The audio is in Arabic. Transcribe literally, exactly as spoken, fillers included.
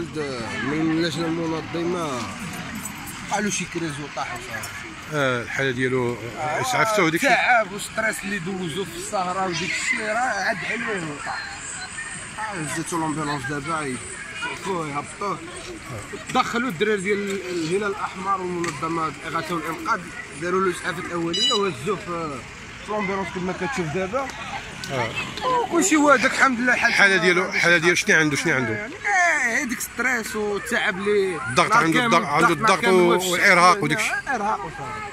واحد من اللجنه المنظمه قالوا شي كريزو طاح وصافي. اه الحاله ديالو اسعفتو وديك الشيء. تعب والستريس اللي دوزو في السهره وديك الشيء راه عاد عليه وطاح. هزيتو لومبيلونس دابا يوقفوه يهبطوه. دخلوا الدراري ديال الهلال الاحمر والمنظمه الاغاثه والانقاذ داروا له الاسعافات الاوليه وهزوه في لومبيلونس كما كتشوف دابا. اه كلشي هو هذاك الحمد لله. الحاله ديالو الحاله ديالو شنو عنده شنو عنده؟ اه هذيك ستريس والتعب اللي الضغط عنده الضغط عنده الضغط والارهاق وداك الشيء. الارهاق وصافي.